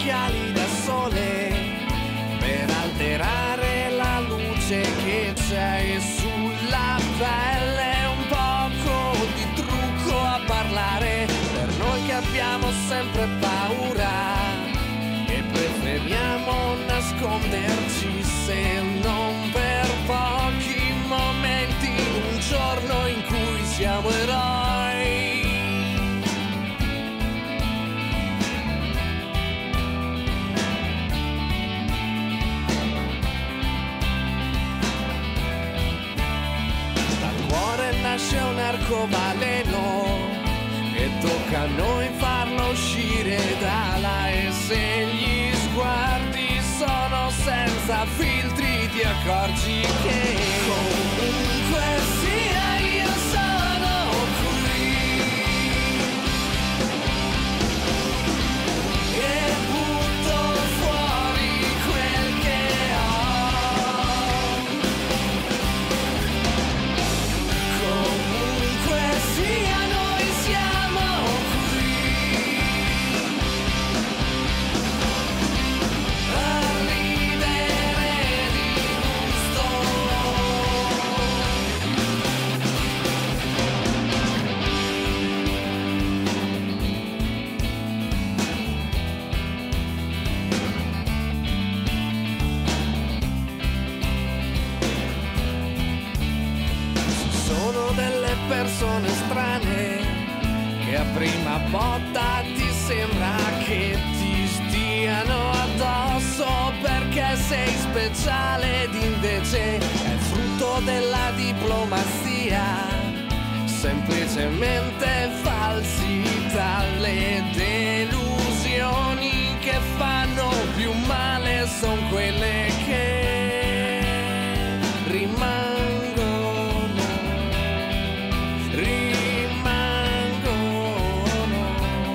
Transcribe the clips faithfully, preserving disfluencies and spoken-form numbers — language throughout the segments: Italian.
occhiali da sole per alterare la luce che c'è sulla pelle, un poco di trucco a parlare per noi che abbiamo sempre paura e preferiamo nasconderci, se non per pochi momenti, un giorno in cui siamo eroi. Dal cuore nasce un arcobaleno e tocca a noi farlo uscire da là, e se gli sguardi sono senza filtri ti accorgi che comunque sia io sono qui e butto fuori quel che ho. Comunque sia noi siamo qui a ridere di gusto. Ci sono delle persone strane che a prima botta ti sembra che ti stiano addosso perché sei speciale ed invece è frutto della diplomazia, semplicemente falsità. Le delusioni che fanno più male son quelle che rimangono, rimangono,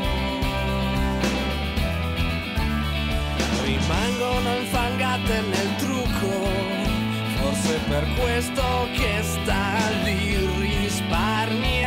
rimangono infangate nel trucco, forse per questo che sta lì risparmia.